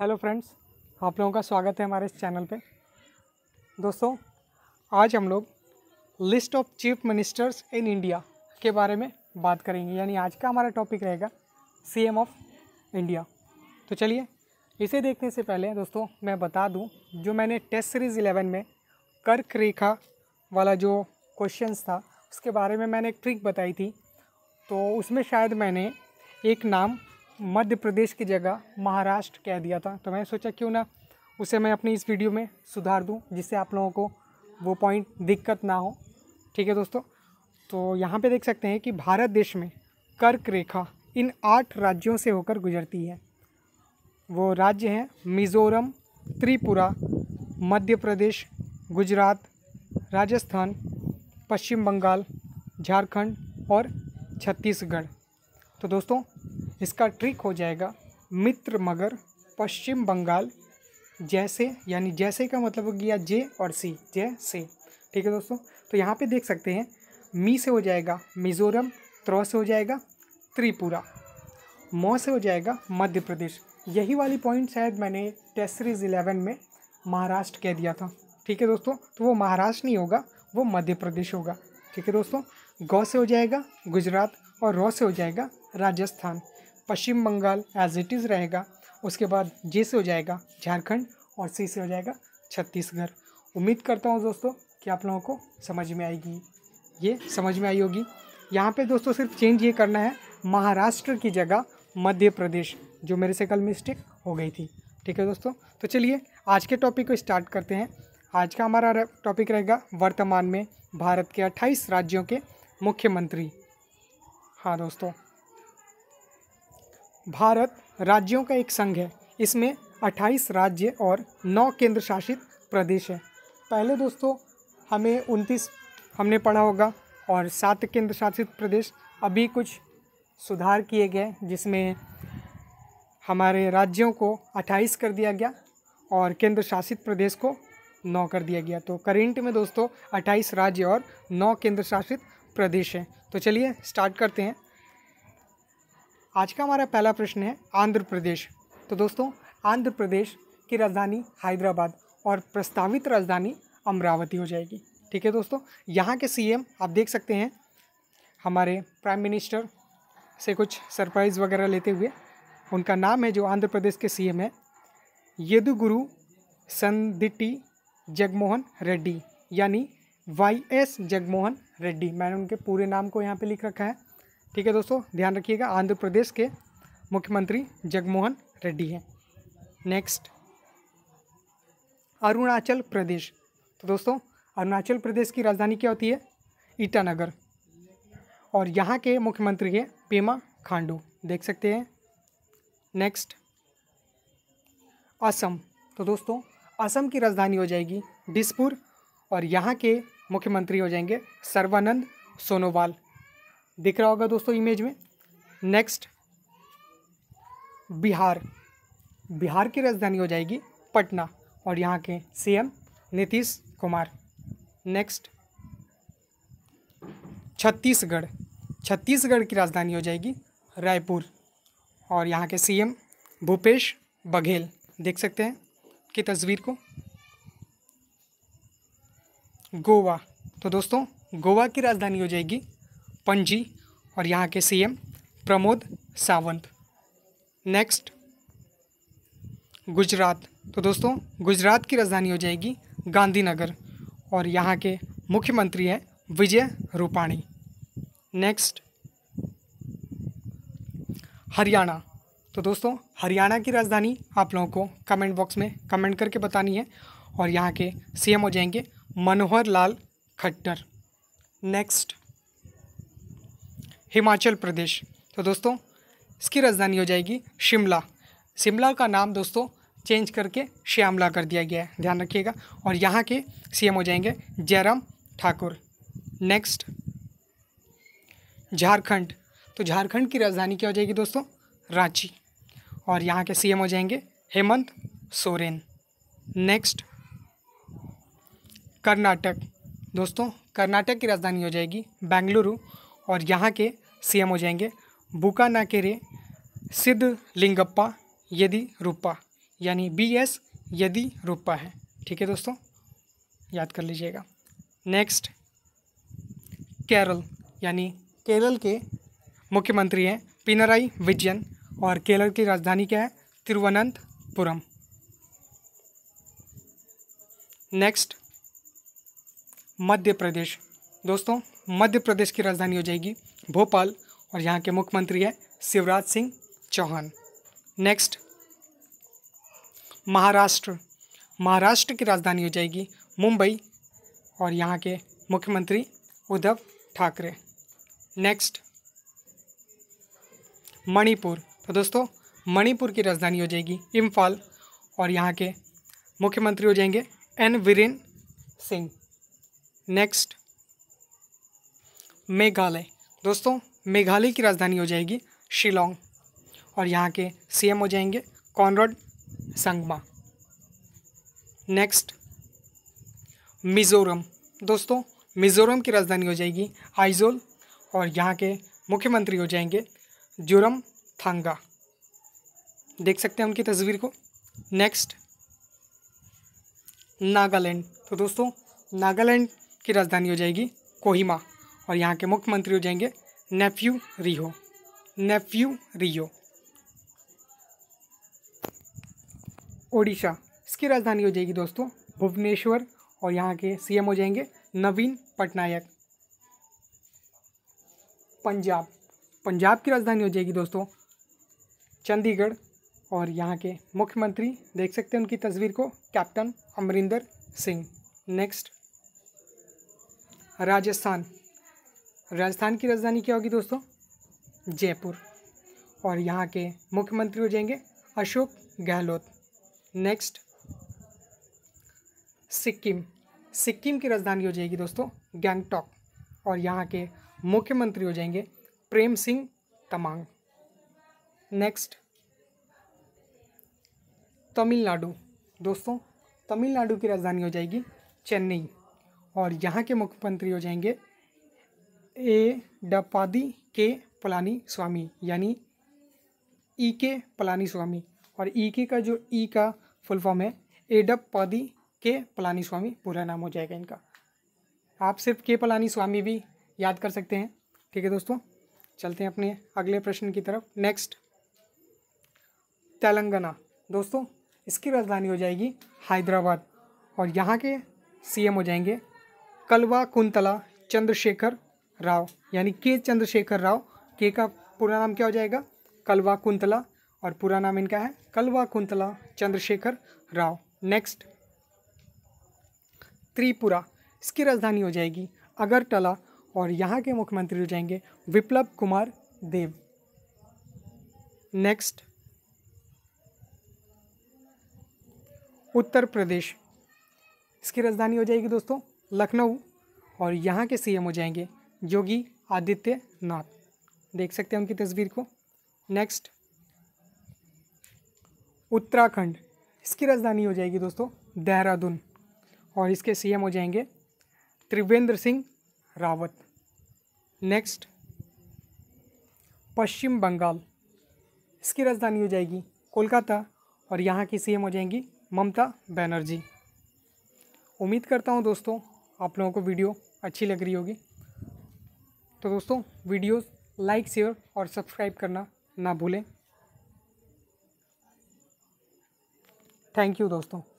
Hello friends, आप लोगों का स्वागत है हमारे इस चैनल पे। दोस्तों, आज हम लोग list of chief ministers in India के बारे में बात करेंगे। यानी आज का हमारा टॉपिक रहेगा सीएम ऑफ इंडिया। तो चलिए, इसे देखने से पहले दोस्तों मैं बता दूं, जो मैंने टेस्ट सीरीज़ 11 में कर्क रेखा वाला जो क्वेश्चंस था उसके बारे में मैंने एक ट्रिक बताई थी। तो उसमें शायद मैंने एक नाम मध्य प्रदेश की जगह महाराष्ट्र कह दिया था। तो मैंने सोचा क्यों ना उसे मैं अपनी इस वीडियो में सुधार दूं, जिससे आप लोगों को वो पॉइंट दिक्कत ना हो। ठीक है दोस्तों, तो यहाँ पे देख सकते हैं कि भारत देश में कर्क रेखा इन 8 राज्यों से होकर गुजरती है। वो राज्य हैं मिज़ोरम, त्रिपुरा, मध्य प्रदेश, गुजरात, राजस्थान, पश्चिम बंगाल, झारखंड और छत्तीसगढ़। तो दोस्तों, इसका ट्रिक हो जाएगा मित्र मगर पश्चिम बंगाल जैसे, यानी जैसे का मतलब हो गया जे और सी, जैसे। ठीक है दोस्तों, तो यहाँ पे देख सकते हैं मी से हो जाएगा मिज़ोरम, त्रो से हो जाएगा त्रिपुरा, मौ से हो जाएगा मध्य प्रदेश। यही वाली पॉइंट शायद मैंने टेस्ट सीरीज़ 11 में महाराष्ट्र कह दिया था। ठीक है दोस्तों, तो वो महाराष्ट्र नहीं होगा, वो मध्य प्रदेश होगा। ठीक है दोस्तों, गौ से हो जाएगा गुजरात और रॉ से हो जाएगा Rajasthan. Paschim Bengal as it is रहेगा। उसके बाद जे से हो जाएगा झारखंड और सी से हो जाएगा छत्तीसगढ़। उम्मीद करता हूँ दोस्तों कि आप लोगों को समझ में आएगी, ये समझ में आई होगी। यहाँ पे दोस्तों सिर्फ चेंज ये करना है, महाराष्ट्र की जगह मध्य प्रदेश, जो मेरे से कल मिस्टेक हो गई थी। ठीक है दोस्तों, तो चलिए आज के टॉपिक को स्टार्ट करते हैं। आज का हमारा टॉपिक रहेगा वर्तमान में भारत के 28 राज्यों के मुख्यमंत्री। हाँ दोस्तों, भारत राज्यों का एक संघ है। इसमें 28 राज्य और 9 केंद्र शासित प्रदेश है। पहले दोस्तों हमें 29 हमने पढ़ा होगा और 7 केंद्र शासित प्रदेश। अभी कुछ सुधार किए गए जिसमें हमारे राज्यों को 28 कर दिया गया और केंद्र शासित प्रदेश को 9 कर दिया गया। तो करेंट में दोस्तों 28 राज्य और 9 केंद्र शासित प्रदेश हैं। तो चलिए स्टार्ट करते हैं। आज का हमारा पहला प्रश्न है आंध्र प्रदेश। तो दोस्तों, आंध्र प्रदेश की राजधानी हैदराबाद और प्रस्तावित राजधानी अमरावती हो जाएगी। ठीक है दोस्तों, यहाँ के सीएम आप देख सकते हैं, हमारे प्राइम मिनिस्टर से कुछ सरप्राइज़ वगैरह लेते हुए उनका नाम है, जो आंध्र प्रदेश के सीएम है, येदुगुरु संदिट्टी जगमोहन रेड्डी, यानी YS जगमोहन रेड्डी। मैंने उनके पूरे नाम को यहाँ पे लिख रखा है। ठीक है दोस्तों, ध्यान रखिएगा, आंध्र प्रदेश के मुख्यमंत्री जगमोहन रेड्डी हैं। नेक्स्ट, अरुणाचल प्रदेश। तो दोस्तों, अरुणाचल प्रदेश की राजधानी क्या होती है? ईटानगर, और यहाँ के मुख्यमंत्री हैं पेमा खांडू, देख सकते हैं। नेक्स्ट, असम। तो दोस्तों, असम की राजधानी हो जाएगी दिसपुर और यहाँ के मुख्यमंत्री हो जाएंगे सर्बानंद सोनोवाल, दिख रहा होगा दोस्तों इमेज में। नेक्स्ट, बिहार। बिहार की राजधानी हो जाएगी पटना और यहाँ के सीएम नीतीश कुमार। नेक्स्ट, छत्तीसगढ़। छत्तीसगढ़ की राजधानी हो जाएगी रायपुर और यहाँ के सीएम भूपेश बघेल, देख सकते हैं की तस्वीर को। गोवा। तो दोस्तों, गोवा की राजधानी हो जाएगी पणजी और यहाँ के सीएम प्रमोद सावंत। नेक्स्ट, गुजरात। तो दोस्तों, गुजरात की राजधानी हो जाएगी गांधीनगर और यहाँ के मुख्यमंत्री हैं विजय रूपाणी। नेक्स्ट, हरियाणा। तो दोस्तों, हरियाणा की राजधानी आप लोगों को कमेंट बॉक्स में कमेंट करके बतानी है और यहाँ के सीएम हो जाएंगे मनोहर लाल खट्टर। नेक्स्ट, हिमाचल प्रदेश। तो दोस्तों, इसकी राजधानी हो जाएगी शिमला। शिमला का नाम दोस्तों चेंज करके श्यामला कर दिया गया है, ध्यान रखिएगा, और यहाँ के सीएम हो जाएंगे जयराम ठाकुर। नेक्स्ट, झारखंड। तो झारखंड की राजधानी क्या हो जाएगी दोस्तों? रांची और यहाँ के सीएम हो जाएंगे हेमंत सोरेन। नेक्स्ट, कर्नाटक। दोस्तों, कर्नाटक की राजधानी हो जाएगी बेंगलुरु और यहाँ के सीएम हो जाएंगे बुकानाकेरे सिद्धलिंगप्पा येदियुरप्पा, यानी BS येदियुरप्पा है। ठीक है दोस्तों, याद कर लीजिएगा। नेक्स्ट, केरल यानी केरल के मुख्यमंत्री हैं पिनराई विजयन और केरल की राजधानी क्या है? तिरुवनंतपुरम। नेक्स्ट, मध्य प्रदेश। दोस्तों, मध्य प्रदेश की राजधानी हो जाएगी भोपाल और यहाँ के मुख्यमंत्री है शिवराज सिंह चौहान। नेक्स्ट, महाराष्ट्र। महाराष्ट्र की राजधानी हो जाएगी मुंबई और यहाँ के मुख्यमंत्री उद्धव ठाकरे। नेक्स्ट, मणिपुर। तो दोस्तों, मणिपुर की राजधानी हो जाएगी इम्फाल और यहाँ के मुख्यमंत्री हो जाएंगे एन वीरेन सिंह। नेक्स्ट, मेघालय। दोस्तों, मेघालय की राजधानी हो जाएगी शिलोंग और यहाँ के CM हो जाएंगे कॉनराड संगमा। नेक्स्ट, मिज़ोरम। दोस्तों, मिज़ोरम की राजधानी हो जाएगी आइजोल और यहाँ के मुख्यमंत्री हो जाएंगे जोरमथांगा। देख सकते हैं उनकी तस्वीर को। नेक्स्ट, नागालैंड। तो दोस्तों, नागालैंड की राजधानी हो जाएगी कोहिमा और यहाँ के मुख्यमंत्री हो जाएंगे नेफ्यू रियो। ओडिशा, इसकी राजधानी हो जाएगी दोस्तों भुवनेश्वर और यहाँ के CM हो जाएंगे नवीन पटनायक। पंजाब की राजधानी हो जाएगी दोस्तों चंडीगढ़ और यहाँ के मुख्यमंत्री देख सकते हैं उनकी तस्वीर को, कैप्टन अमरिंदर सिंह। नेक्स्ट, राजस्थान की राजधानी क्या होगी दोस्तों? जयपुर और यहाँ के मुख्यमंत्री हो जाएंगे अशोक गहलोत। नेक्स्ट, सिक्किम की राजधानी हो जाएगी दोस्तों गैंगटॉक और यहाँ के मुख्यमंत्री हो जाएंगे प्रेम सिंह तमांग। नेक्स्ट, तमिलनाडु। दोस्तों, तमिलनाडु की राजधानी हो जाएगी चेन्नई और यहाँ के मुख्यमंत्री हो जाएंगे एडप्पादी के पलानीस्वामी यानी EK पलानीस्वामी और EK का जो E का फुल फॉर्म है एडप्पादी के पलानीस्वामी पूरा नाम हो जाएगा इनका। आप सिर्फ के पलानीस्वामी भी याद कर सकते हैं। ठीक है दोस्तों, चलते हैं अपने अगले प्रश्न की तरफ। नेक्स्ट, तेलंगाना। दोस्तों, इसकी राजधानी हो जाएगी हैदराबाद और यहाँ के CM हो जाएंगे कल्वा कुंतला चंद्रशेखर राव यानी के चंद्रशेखर राव। के का पूरा नाम क्या हो जाएगा? कल्वा कुंतला और पूरा नाम इनका है कल्वा कुंतला चंद्रशेखर राव। नेक्स्ट, त्रिपुरा। इसकी राजधानी हो जाएगी अगरतला और यहाँ के मुख्यमंत्री हो जाएंगे विप्लव कुमार देव। नेक्स्ट, उत्तर प्रदेश। इसकी राजधानी हो जाएगी दोस्तों लखनऊ और यहाँ के CM हो जाएंगे योगी आदित्यनाथ। देख सकते हैं उनकी तस्वीर को। नेक्स्ट, उत्तराखंड। इसकी राजधानी हो जाएगी दोस्तों देहरादून और इसके CM हो जाएंगे त्रिवेंद्र सिंह रावत। नेक्स्ट, पश्चिम बंगाल। इसकी राजधानी हो जाएगी कोलकाता और यहाँ की CM हो जाएंगी ममता बनर्जी। उम्मीद करता हूँ दोस्तों आप लोगों को वीडियो अच्छी लग रही होगी। तो दोस्तों, वीडियो लाइक, शेयर और सब्सक्राइब करना ना भूलें। थैंक यू दोस्तों।